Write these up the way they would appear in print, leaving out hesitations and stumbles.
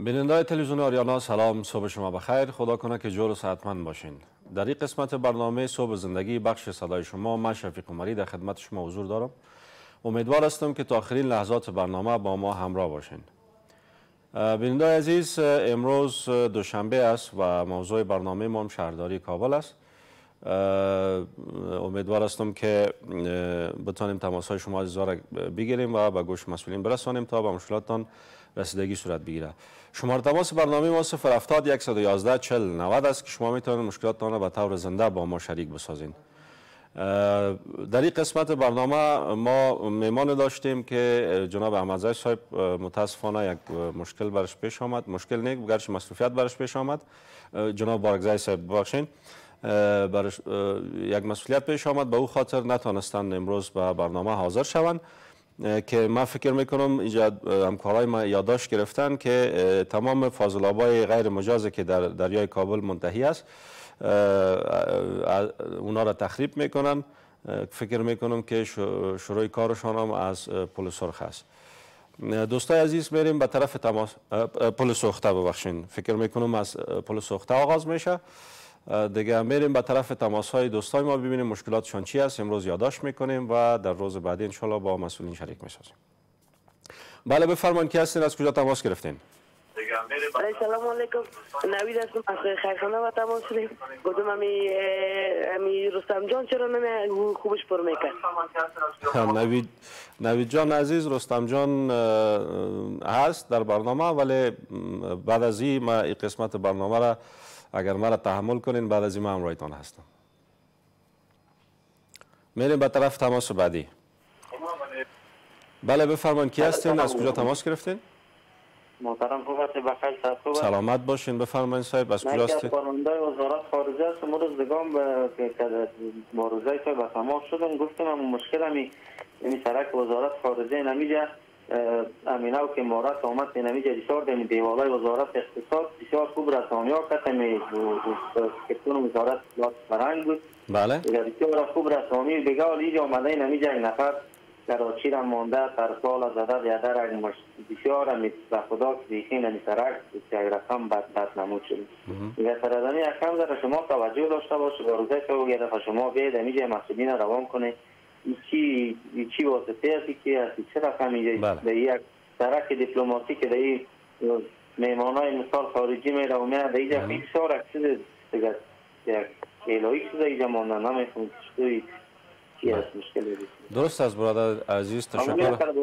بیننده تلویزیون آریانا سلام، صبح شما بخیر. خدا کنه که جور و صحتمند باشین. در این قسمت برنامه صبح زندگی بخش صدای شما، من شفیق عمری در خدمت شما حضور دارم. امیدوار هستم که تا آخرین لحظات برنامه با ما همراه باشین. بیننده عزیز، امروز دوشنبه است و موضوع برنامه ما شهرداری کابل است. امیدوار هستم که بتانیم تماس‌های شما عزیزا را بگیریم و به گوش مسئولین برسانیم تا به مشکلاتتان رسیدگی صورت بگیره. شماره تماس برنامه ما 070 111 40 90 است که شما میتونید مشکلاتتان را به طور زنده با ما شریک بسازین. در این قسمت برنامه ما میمان داشتیم که جناب احمدزی صاحب متاسفانه یک مشکل برش پیش آمد، مشکل نه گرچه مصروفیت برش پیش آمد. جناب بارکزی صاحب ببخشید، برش یک مسئولیت پیش آمد، به او خاطر نتونستند امروز به برنامه حاضر شوند که من فکر میکنم اینجا همکارای ما یادداشت گرفتن که تمام فاضلابای غیر مجازی که در دریای کابل منتهی است اونا را تخریب میکنن. فکر میکنم که شروع کارشان هم از پل سرخ است. دوستای عزیز، میریم به طرف تماس پل سوخته، ببخشید، فکر میکنم از پل سوخته آغاز میشه. دیگه میریم به طرف تماس های دوستای ما ببینیم مشکلاتشان چی است. امروز یادداشت میکنیم و در روز بعدی انشالله با مسئولین شریک میسازیم. بله بفرمایید، کی هستین، از کجا تماس گرفتین؟ سلام علیکم، نوید هستم از خیرخانه و تماس شدیم. گفتم امی رستم جان چرا نمی خوبش پر میکرد؟ نوید جان عزیز، رستم جان هست در برنامه، ولی بعد از این ما این قسمت برنامه را اگر مرا تحمل کنین بعد از این من همراهتان هستم. میریم به طرف تماس بعدی. بله بفرمایید، کی هستین، از کجا تماس گرفتین؟ محترم خوب هستی، بخیر صحت؟ سلامت باشین. بفرمایید صاحب، از کجا هستید؟ من فرمانده وزارت خارجه هستم. روزگام با روزای که به تماس شدم گفتم مشکل این سرک وزارت خارجه نمیجه امینو که مورد آمد نمیجه دیشار دمی دیوالای وزارت اقتصاد بسیار خوب رسانی ها کتمی کتون وزارت فرنگ بود. بله بسیار خوب رسانی دیگه اینجا آمده نمیجه این نفر کراچی را مانده ترسال زده دیادر بسیار امید به خدا که بیخین این سرک یک رقم بد نمود شد. دیگه سردانی اکم در شما توجه داشته باشه و روزه که یه دفعه شما بیاید اینجا مسئولین روان کنه چی واسطه هستی که هستی چه رقم اینجا در یک سرک دیپلماتیک در این میمانای مثال خارجی میره و میره در اینجا بسیار اکسیده دیگه یک الهی شده اینجا مانده نمیخون چطوری چی هست مشکل دید. درست است برادر عزیز، تشکر.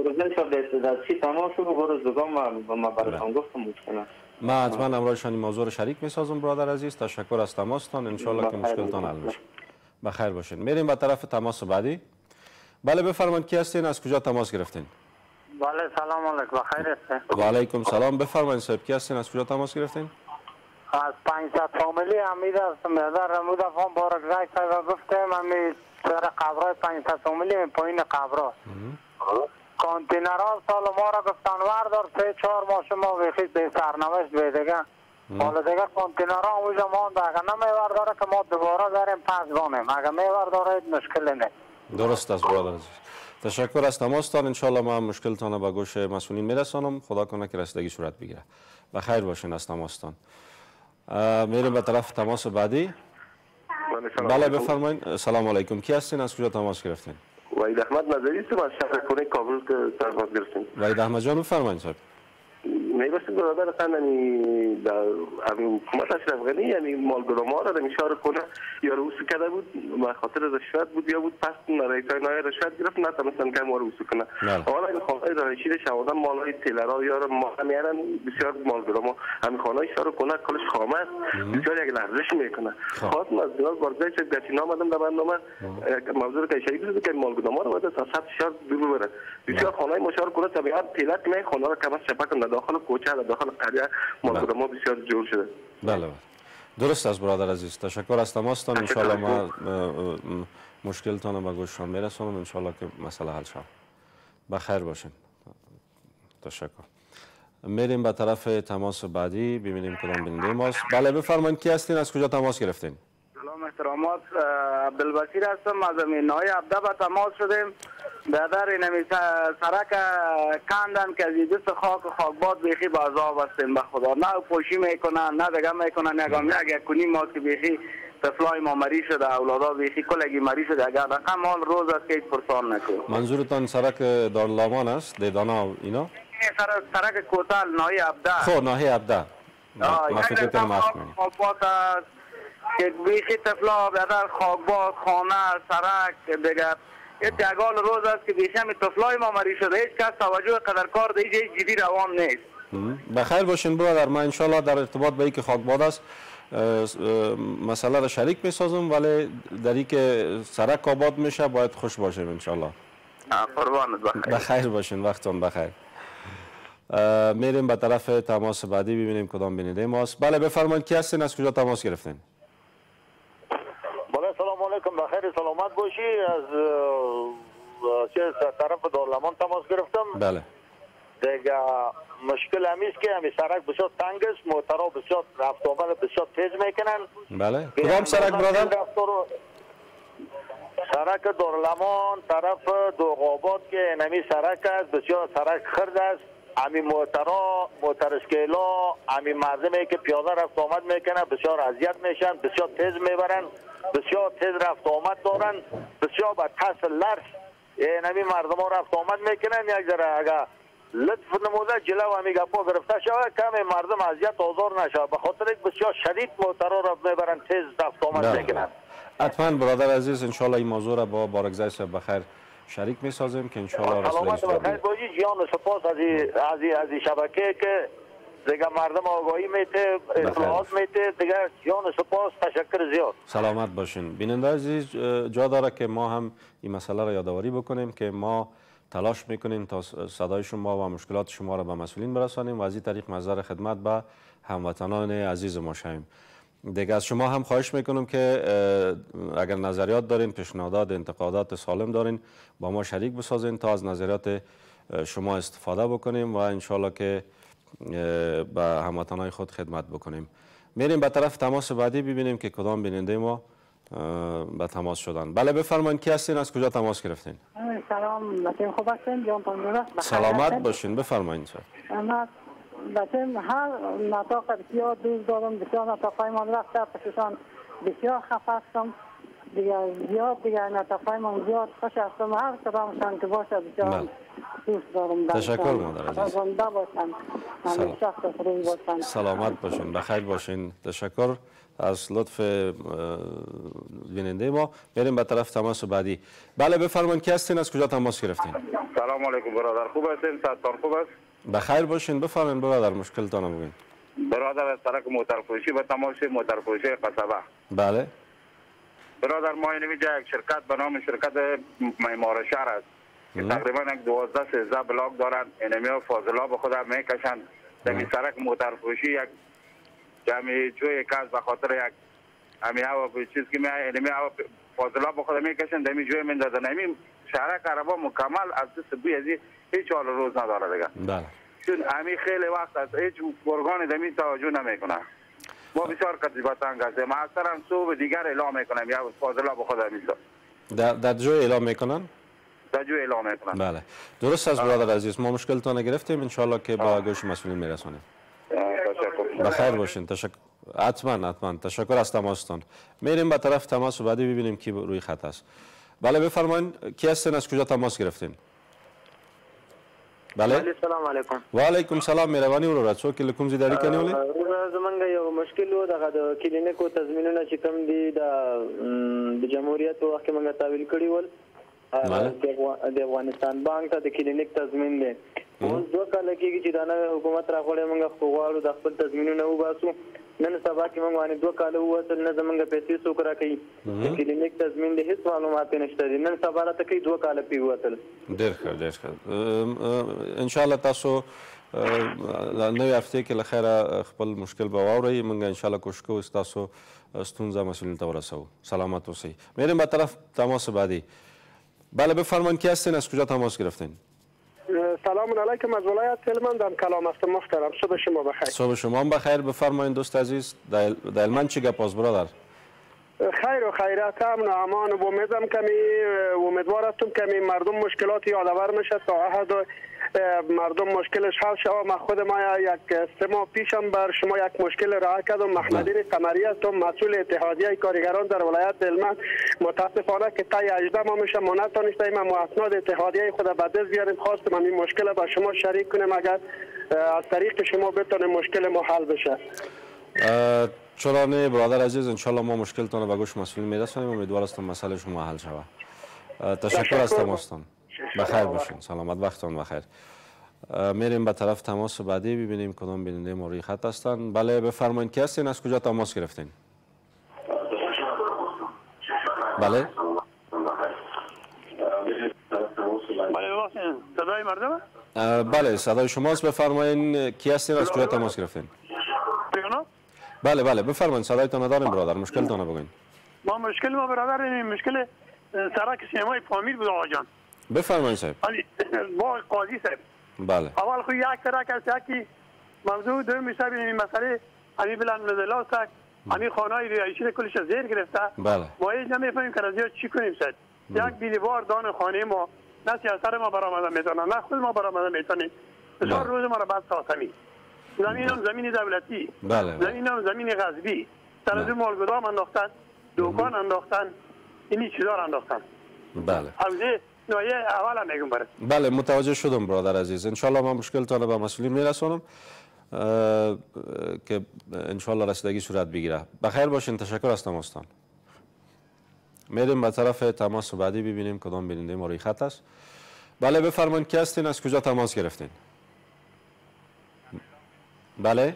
من حتما امروزشان این موضوع رو شریک میسازم برادر عزیز. تشکر از تماستان، انشالله که مشکلتان حل میشه. بخیر باشین. میریم به طرف تماس بعدی. بله بفرمایید، کی هستین، از کجا تماس گرفتین؟ بله سلام علیکم، بخیر هستین؟ و علیکم سلام. بفرمایید صاحب، کی هستین، از کجا تماس گرفتین؟ از 500 فامیلی امید هستم. در رمود افغان بارکزی صاحب گفتم امید سر قبرای 500 فامیلی پایین قبرها کانتینرها سال ما را گفتن وردار 3-4 ماه شما بخید به سرنوشت بیدگه. حالا دیگه کانتینرها اونجا مانده، اگر نمیورداره که ما دوباره داریم پس گانیم، اگر میورداره مشکل نه. درست است برادر عزیز، تشکر از تماستان. انشالله ما مشکلتان را به گوش مسئولین میرسانم. خدا کنه که رسیدگی صورت بگیره. بخیر باشین از تماستان. میریم به طرف تماس بعدی. بله بفرمایید. سلام علیکم، کی هستین، از کجا تماس گرفتین؟ وحید احمد نظری هستم از شهر کنه کابل که تماس گرفتیم. وحید احمد جان بفرمایید صاحب. میبستیم برادر خندنی در حکومت اشرف غنی یعنی مالگرما را در اشاره کنه یا روسو کرده بود به خاطر رشوت بود یا بود پس رئیسای نای رشوت گرفت نتونستن که ما روسو کنه. حالا این خانه رئیسی شهادت مالای تیلرا یا ما میارن بسیار مالگرما همین خانه اشاره کنه کلش خامه است بسیار یک لرزش میکنه. خواستم از جناب بارکزی صاحب گچینا آمدم در برنامه موضوع که اشاره بود که مالگرما رو بده 100 شهر دور بره بسیار خانه مشار کنه طبیعت تیلت می خانه را کمش چپک داخل کوچه و داخل قریه مالگرما بسیار جور شده. بله درست است برادر عزیز، تشکر از تماستان. انشالله ما مشکلتان رو به گوششان میرسونم، انشالله که مسئله حل شد. بخیر باشین. تشکر. میریم به طرف تماس بعدی ببینیم کدام بیننده ماست. بله بفرمایید، کی هستین، از کجا تماس گرفتین؟ سلام احترامات، عبدالبصیر هستم از نای عبده با تماس شدیم. برادر اینمی سرک کندن که از دست خاکباد بیخی به عذاب هستیم به خدا. نه پوشی میکنن نه دگه میکنن. یک کنیم ما که بیخی طفلای ما مریض شده، اولادا بیخی کلگی مریض شده. اگر رقم حال روز است که هیچ پرسان نکنه. منظورتان سرک دارالمان است؟ دیدانا اینا؟ سرک کوتال ناحیه عبده. خب ناحیه عبده. ما فکر کنم خاکباد است که بیخی طفلا برادر خاکباد خانه سرک دیگه اتگال روز است که بیشتر طفلای ما مریض شده. هیچ کس توجه قدرکار در هیچ جدی روان نیست. بخیر باشین برادر. من انشالله در ارتباط به اینکه خاکباد است مسئله را شریک میسازم، ولی در این که سرک آباد میشه باید خوش باشیم انشالله. قربانت بخیر. بخیر باشین، وقتتون بخیر. میریم به طرف تماس بعدی ببینیم کدام بیننده ماست. بله بفرمایید، کی هستین؟ از کجا تماس گرفتین؟ سلام علیکم، بخیر سلامت باشی. از طرف دارالمان تماس گرفتم. بله دیگه مشکل همیست که همی سرک بسیار تنگ است، موترها بسیار رفت آمد بسیار تیز میکنن. بله کدام سرک برادر؟ سرک دارالمان طرف دوغاباد که همی سرک است، بسیار سرک خرد است. همی موترها موتر اسکیلا همی مردمی که پیاده رفت آمد میکنن بسیار اذیت میشن، بسیار تیز میبرن، بسیار تیز رفت آمد دارن، بسیار با ترس لرز اینمی مردم ها رفت آمد میکنن. یک ذره اگر لطف نموده جلو همی گپا گرفته شود کم مردم اذیت آزار نشود، به خاطر یک بسیار شدید موترها رفت میبرن، تیز رفت آمد میکنن. حتما برادر عزیز انشالله این موضوع را با بارگزای صاحب بخیر شریک میسازیم که انشالله سلامت و بخیر باشی. جیان سپاس از شبکه که دیگه مردم آگاهی میته، اطلاعات میته. دیگه جان سپاس، تشکر زیاد. سلامت باشین. بیننده عزیز جا داره که ما هم این مسئله را یادآوری بکنیم که ما تلاش میکنیم تا صدای شما و مشکلات شما را به مسئولین برسانیم و از این طریق مظهر خدمت به هموطنان عزیز ما شویم. دیگه از شما هم خواهش میکنم که اگر نظریات دارین، پیشنهادات، انتقادات سالم دارین با ما شریک بسازین تا از نظریات شما استفاده بکنیم و انشالله که به هموطنان خود خدمت بکنیم. میریم به طرف تماس بعدی ببینیم که کدام بیننده ما به تماس شدن. بله بفرمایید، کی هستین؟ از کجا تماس گرفتین؟ سلام بچه خوب هستین؟ جان تندرست. سلامت باشین، بفرمایید. من بچه هر نطاق بسیار دوست دارم، بسیار نطاقای من رفته پسشان بسیار خفه هستم دیگه، زیاد دیگه نطاقای من زیاد خوش هستم، هر کدامشان که باشه بسیار دوست دارم. تشکر مادر عزیز. زنده باشن، همیشه خوشروی باشن. سلامت باشین، بخیر باشین. تشکر از لطف بیننده ما. بریم به طرف تماس بعدی. بله بفرمایید، کی هستین؟ از کجا تماس گرفتین؟ سلام علیکم برادر، خوب هستین؟ صحتتان خوب است؟ بخیر باشین، بفرمایید برادر مشکلتان رو بگین. برادر از طرف موتر فروشی به تماس موتر فروشی قصبه. بله برادر ما اینجا یک شرکت به نام شرکت معمار شهر است که تقریبا یک 12-13 بلاک دارند. اینمی فاضلاب به خود میکشند. دمی سرک موتر فروشی یک جمعی جوی کس به خاطر یک همی هوا چیز که اینمی فاضلاب به خود میکشند، دمی جوی میندازن. همین شهرک عربا مکمل از دست بوی ازی هیچ حال روز نداره دیگه. بله چون همی خیلی وقت است هیچ ارگان دمی توجه نمیکنه. ما بسیار کتیباتان هستیم، اکثر هم صوب دیگر اعلام میکنم یا فاضلاب به خود میذارم. در جوی اعلام میکنن؟ در جوی اعلام میکنن. بله درست است برادر عزیز، ما مشکلتان گرفتیم ان شاءالله که با گوش مسئولین میرسونیم. بخیر باشین. تشکر. حتما تشکر از تماستان. میریم به طرف تماس بعدی ببینیم کی روی خط است. بله بفرمایید، کی هستین؟ از کجا تماس گرفتین؟ بله سلام علیکم. و علیکم سلام. مهرباني ورور څوک له کوم ځای اړیکه نیولې؟ زمونږ یو مشکل و د کلینیکو تضمینونه چې کوم دي د جمهوریت په وخت کې موږ تحویل کړي ول د افغانستان بانک ته د کلینیک تضمین دی. اوس 2 کال کېږي چې دا نوې حکومت راغلی، موږ خو غواړو د خپل تضمینونه وباسو. نن سبا کې موږ باندې 2 کال ووتل، نه زمونږ پیسې څوک راکوي. د کلینیک تضمین د هیڅ معلومات نشته دي. نن سبا راته کوي 2 کال پې ووتل. ډېر ښه ان شاء الله تاسو نوې هفته کې له خیره خپل مشکل به واورئ. موږ ان شاء الله کوشش کوو ستاسو ستونزه مسئولین ته ورسوو. سلامت اوسئ. میریم به طرف تماس بعدی. بله بفرمایید، کی هستین؟ از کجا تماس گرفتین؟ سلام علیکم، از ولایت هلمند هم کلام هستم محترم. صبح شما بخیر. صبح شما هم بخیر. بفرمایید دوست عزیز. در هلمند چی گپ است برادر؟ خیر و خیرات امن و امان و امیدوار هستم که مردم مشکلات یادآور میشه تا احد مردم مشکلش حل شود. من خود ما یک 3 ماه پیشم بر شما یک مشکل راه کردم. محمدی قمری هستم، مسئول اتحادیه کارگران در ولایت هلمند. متاسفانه که تا 18 ماه میشه ما نتونستیم ما اسناد اتحادیه خود به دست بیاریم. خواستم این مشکل با شما شریک کنیم اگر از طریق شما بتونه مشکل ما حل بشه. چرا نه برادر عزیز، انشالله ما مشکلتان به گوش مسئولین میرسونیم. امیدوار هستم مسئله شما حل شود. تشکر از تماستان. بخیر باشین. سلامت، وقتتان بخیر. میریم به طرف تماس بعدی ببینیم کدام بیننده ما روی خط هستن. بله بفرمایید، کی هستین؟ از کجا تماس گرفتین؟ بله صدای مردم؟ بله صدای شماست. بفرمایید کی هستین؟ از کجا تماس گرفتین؟ بله بفرمایید، صدایتان نداریم برادر، مشکلتان بگوین. مشکل ما برادر این مشکل سرک سینمای فامیل بود آقا جان. بفرمایید صاحب. با قاضی صاحب. بله. اول خو یک سرک است که موضوع دوم میشه این مسئله همین بلند مدلا است. همین خانه‌ای رهایشی کلش زیر گرفته. بله. ما هیچ نمیفهمیم که از چی کنیم صاحب. یک بیلیوار دان خانه ما نه سیاست ما برآمده میتونه نه خود ما برآمده میتونه. بسیار روز ما را بعد ساختمی. زمینم زمین دولتی. بله. زمینم زمین غصبی. سر از مال گدام انداختن، دکان انداختن، اینی چیزا را انداختن. بله. حوزه نوعی اول میگم برات. بله متوجه شدم برادر عزیز. ان شاء الله ما مشکلتان را به مسئولین میرسونم که ان شاء الله رسیدگی صورت بگیره. بخیر باشین. تشکر از تماستان. میریم به طرف تماس بعدی ببینیم کدام بیننده ما روی خط است. بله بفرمایید کی هستین؟ از کجا تماس گرفتین؟ بله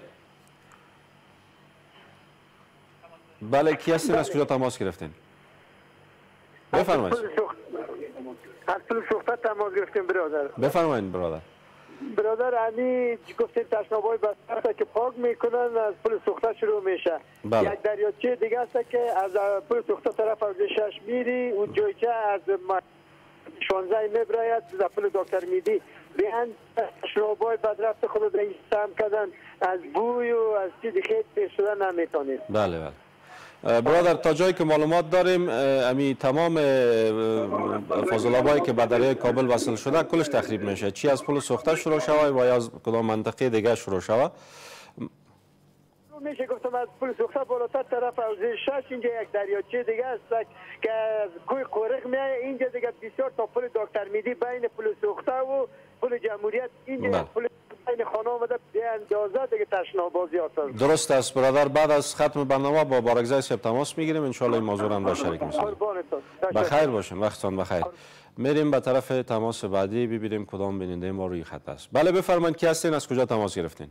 کی هستین؟ از کجا تماس گرفتین؟ بفرمایید. از پل سوخته تماس گرفتیم برادر. بفرمایید برادر. برادر علی گفتیم تشنابای بسته که پاک میکنن از پل سوخته شروع میشه. بله. یک دریاچه دیگه است که از پل سوخته طرف از 6 میری اون جایی که از 16 میبراید از پل دکتر میدی بیان تشنابای بدرفت خود را استعمال کردن از بوی و از چیز خیلی پیش شدن نمیتونید. بله برادر تا جایی که معلومات داریم امی تمام فاضلابایی که به دریای کابل وصل شده کلش تخریب میشه. چی از پل سوخته شروع شود و یا از کدام منطقه دیگه شروع شود؟ میشه گفتم از پل سوخته بالاتر طرف از 6 اینجا یک دریاچه دیگه است که از کوی قورق میاد اینجا دیگه بسیار تا پل دکتر میدی بین پل سوخته و پل جمهوریت اینجا پل این خانه آمده به اندازه دیگه تشنابازی هست. درست است برادر. بعد از ختم برنامه با بارگزای صاحب تماس میگیریم ان شاء الله این موضوع هم با شریک میشیم. بخیر باشین. وقتتان بخیر. میریم به طرف تماس بعدی ببینیم کدام بیننده ما روی خط است. بله بفرمایید کی هستین؟ از کجا تماس گرفتین؟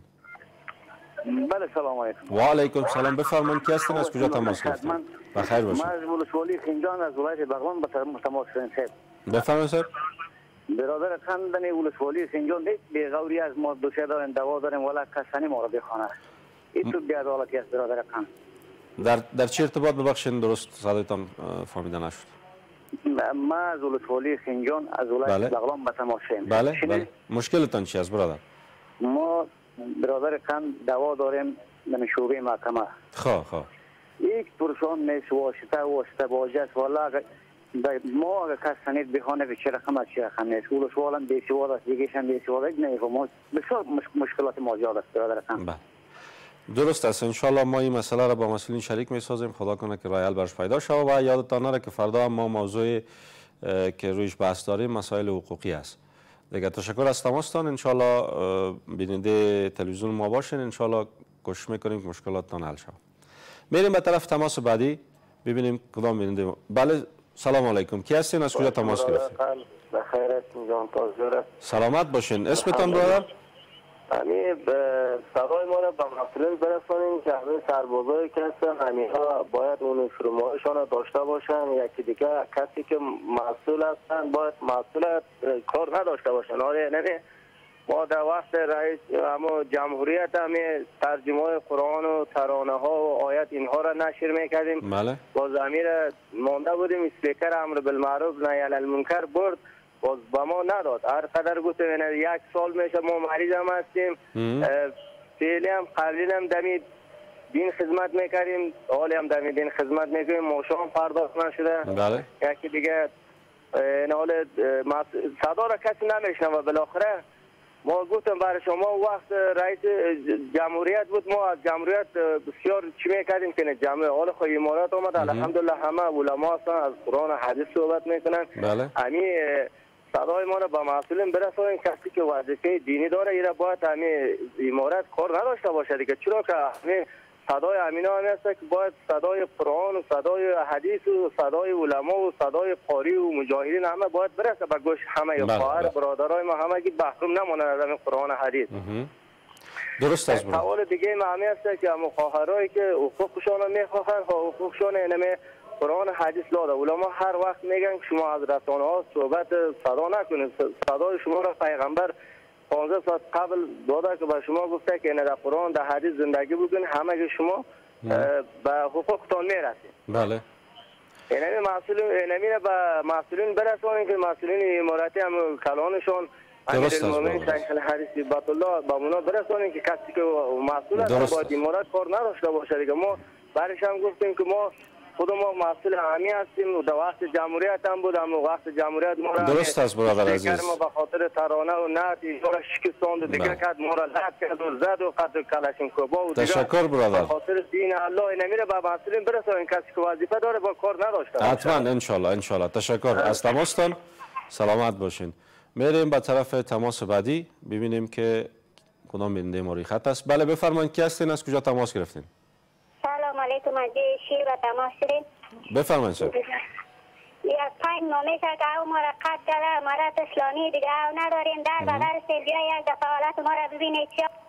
بله سلام علیکم. و علیکم سلام. بفرمایید کی هستین؟ از کجا تماس گرفتین؟ بخیر باشین. من از ولسوالی خنجان از ولایت بغلان به تماس گرفتم. بفرمایید صاحب. برادر خندن ولسوالی خنجان یک بیغوری از ما دوشه دارن دوا داریم ولی کسانی ما را بخونه. این تو بی‌عدالتی است برادر خان. در چه ارتباط ببخشید درست صدایتان فهمیده نشد. ما از ولسوالی خنجان از ولایت بغلان به تماس گرفتم. بله. مشکلتان چی است برادر؟ ما برادر خان دوا داریم در شعبه محکمه. خواه یک پرسان نیست واسطه باجه است والا ما اگر کس سنید بخونه به چه رقم از چه رقم نیست ولسوال هم بیسواد است دیگهش هم بیسواد است نمیفهم بسیار مشکلات ما زیاد است برادر خان. درست است. انشالله ما این مسئله را با مسئولین شریک میسازیم. خدا کنه که راه حل برش پیدا شود و یادتان نره که فردا هم ما موضوع که رویش بحث داریم مسائل حقوقی است. دیگه تشکر از تماستان. انشالله بیننده تلویزیون ما باشین. انشالله کوشش میکنیم که مشکلاتتان حل شود. میریم به طرف تماس بعدی ببینیم کدام بیننده. بله سلام علیکم. کی هستین؟ از کجا تماس گرفتین؟ بخیر هستین جان تازه. سلامت باشین. اسمتان برادر؟ همین صدای ما را به مسئولین برسانیم که همین سربازایی که هستن همینها باید اون فرمایشان را داشته باشن. یکی دیگه کسی که مسئول هستن باید مسئول کار نداشته باشن. آره نه ما در وقت رئیس اما جمهوریت هم ترجمه قرآن و ترانه ها و آیت اینها را نشر میکردیم. بله. با ضمیر مانده بودیم اسپیکر امر بالمعروف نهی عن المنکر برد باز به ما نداد. هر قدر گفتم یک سال میشه ما مریض هم هستیم. فعلی هم قبلی هم دمی دین خدمت میکردیم، حالی هم در دین خدمت میکنیم، ماشام پرداخت نشده. بله. یکی دیگه این حال صدا را کسی نمیشنوه. بالاخره ما گفتم برای شما وقت رئیس جمهوریت بود، ما از جمهوریت بسیار چی میکردیم که جمعه حال خواهی امارات آمد. الحمدلله همه علما هستن، از قرآن حدیث صحبت میکنن. بله. صدای ما را به مسئولین برسانیم. کسی که وظیفه دینی داره ایره باید همین امارت کار نداشته باشه دیگه، چرا که همین صدای امینا هم هست که باید صدای قرآن و صدای حدیث و صدای علما و صدای قاری و مجاهدین همه باید برسه به گوش همه خواهر برادرای ما، همه که محروم نمونن از همین قرآن حدیث. درست است. سوال دیگه معمی هست که همون خواهرایی که حقوقشان رو میخواهن حقوقشان اینمه قرآن حدیث لاده. علما هر وقت میگن که شما از رسانه ها صحبت صدا نکنید، صدای شما را پیغمبر 15 ساعت قبل داده که به شما گفته که در قرآن در حدیث زندگی بکنید، همه که شما به حقوقتان میرسید. بله. اینمی به مسئولین برسانید که مسئولین اماراتی هم کلانشان امیرالمومنین شیخ الحدیث بیت الله به اونا برسانید که کسی که مسئول است باید امارات کار نداشته باشه دیگه. ما برش هم گفتیم که ما خود ما مسئول همی هستیم و در وقت جمهوریت هم بود، اما وقت جمهوریت ما را درست است برادر عزیز، ما به خاطر ترانه و نعت ما را شکستاند و دیگه کرد، ما را لعب کرد و زد و قتل کلاشینکووا و دیگه. تشکر برادر. به خاطر دین الله نمیره به مسئولین برسانید، کسی که وظیفه داره با کار نداشته باشه. حتما ان شاء الله. تشکر از تماستان، سلامت باشین. میریم به طرف تماس بعدی ببینیم که کدام بیننده ما روی خط است. بله بفرمایید، کی هستین، از کجا تماس گرفتین؟ سلام علیکم، از شیر و تماس شدیم. بفرمایید سر. یک 5 ماه میشه که او ما را قطع کرده، امارت اسلامی دیگه او نداریم، در بدر سیلگیره یک دفعه حالت ما را ببینید.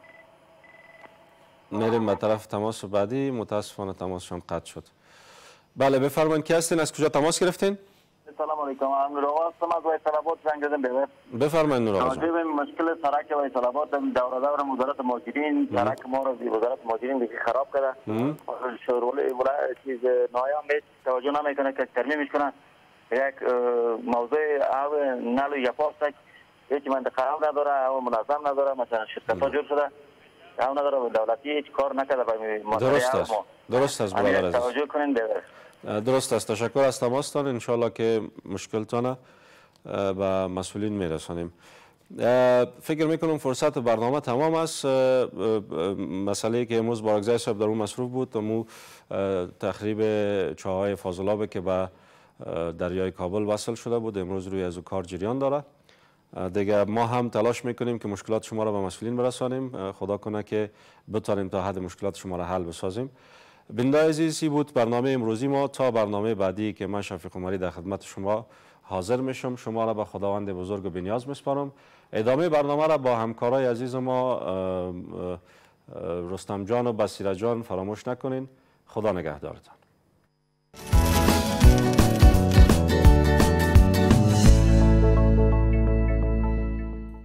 میریم به طرف تماس بعدی، متاسفانه تماسشان قطع شد. بله بفرمایید، کی هستین، از کجا تماس گرفتین؟ سلام علیکم، نور آقا هستم از وایت آباد زنگ زدم به بفرمایید نور آقا. راجع به مشکل سرک وایت آباد دور وزارت مهاجرین سرک ما را وزارت مهاجرین دیگه خراب کرده. شورول چیز نایا می توجه نمیکنه که ترمیم میکنه. یک موضوع او نلو یپاست هیچ منطقه او نداره، او منظم نداره، مثلا شرکت ها جور شده او نداره، دولتی هیچ کار نکرده به ما. درست است برادر عزیز. توجه کنین درست است. تشکر از تماستان، انشالله که مشکلتان به مسئولین میرسانیم. فکر میکنم فرصت برنامه تمام است. مسئله که امروز بارگزای صاحب در اون مصروف بود، امو تخریب چاهای فاضلابه که به دریای کابل وصل شده بود، امروز روی از کار جریان داره. دیگه ما هم تلاش میکنیم که مشکلات شما را به مسئولین برسانیم. خدا کنه که بتانیم تا حد مشکلات شما را حل بسازیم. بیننده عزیزی بود برنامه امروزی ما. تا برنامه بعدی که من شفیق عمری در خدمت شما حاضر میشم، شما را به خداوند بزرگ و بی‌نیاز میسپارم. ادامه برنامه را با همکارای عزیز ما رستم جان و بصیره جان فراموش نکنین. خدا نگهدارتان.